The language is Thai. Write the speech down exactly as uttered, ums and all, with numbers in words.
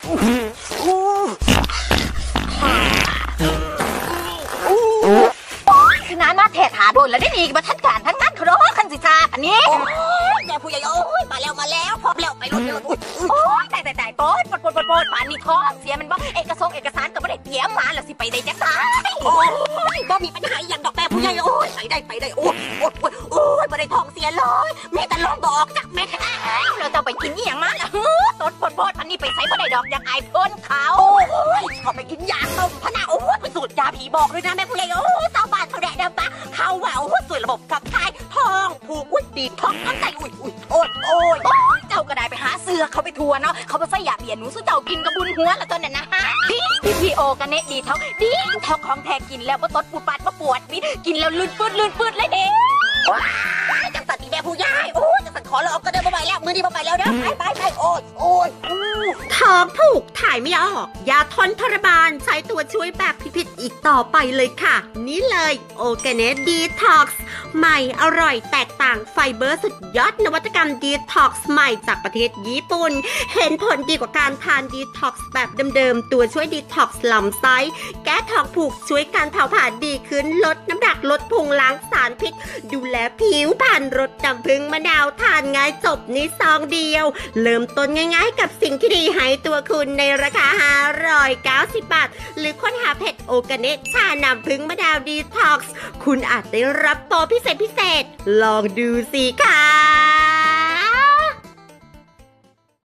คือนานมาแถหาโดนแล้วได้ดีมาทัดการทั้งนั้นเขาร้องคันสิชาอันนี้แม่ผู้ใหญ่โอ้ยมาแล้วมาแล้วพร้อมแล้วไปรถเร็วโอ้ยตายตายตายโป๊ดปดปดปดปดป่านนี้ท้องเสียมันบ้างเอกสารเอกสารก็ไม่ได้เตรียมมาแล้วสิไปได้จะตายโอ้ยก็มีปัญหาอย่างดอกแม่ผู้ใหญ่โอ้ยไปได้ไปได้โอ้ยโอ้ยโอ้ยไม่ได้ท้องเสียเลยแม่แต่ลองบอกจากแม่เราจะไปกินนี่อย่างนั้นล่ะตดปดปดพันนี้ไปใส่ไม่ได้ดอกอย่างไอเพิ่นเขาเขาไปกินยาต้มพนาโอ้ยไปสูตรยาผีบอกด้วยนะแม่ผู้ใหญ่โอ้ยชาวบ้านเขาแดดดำปะเขาว่าโอ้ยสวยระบบขับถ่ายท้องผูกอุ้ยดีท้องน้ำใจอุ้ยอุ้ยโอ้ยโอ้ยเจ้าก็ได้ไปหาเสือเขาไปทัวร์เนาะเขาไปใส่ยาเบียร์หนูสู้เจ้ากินกระบุญหัวละตอนนั้นนะฮะพี่พีโอกันเนดีเท่าดีเท่าของแท้กินแล้วก็ตดปูปัดมาปวดมิกินแล้วลื่นปืดลื่นปืดเลยเด้จังสัตว์ตีแม่ผู้ใหญ่โอ้ยจังสัตว์ขอเราออกก็เดินมาใหม่แล้วมือดีมาใหม่แล้วนะไปไปไปโอ้ยโอ้ยท้องผูกถ่ายไม่ออกยาทนทรมานใช้ตัวช่วยแบบพิพิธอีกต่อไปเลยค่ะนี่เลยโอแกเนสดีท็อกซ์ใหม่อร่อยแตกต่างไฟเบอร์สุดยอดนวัตกรรมดีท็อกซ์ใหม่จากประเทศญี่ปุ่นเห็นผลดีกว่าการทานดีท็อกซ์แบบเดิมๆตัวช่วยดีท็อกซ์ลำไส้แก้ท้องผูกช่วยการเผาผลาญดีขึ้นลดน้ำหนักลดพุงล้างสารพิษดูแลผิวพรรณรสน้ำผึ้งมะนาวทานง่ายจบในซองเดียวเริ่มต้นง่ายๆกับสิ่งที่ดีให้ตัวคุณในราคาห้าร้อยเก้าสิบบาทหรือค้นหาเพจโอแกเนสชาน้ำผึ้งมะนาวดีท็อกซ์คุณอาจได้รับโปรพิเศษพิเศษลองดูสิค่ะ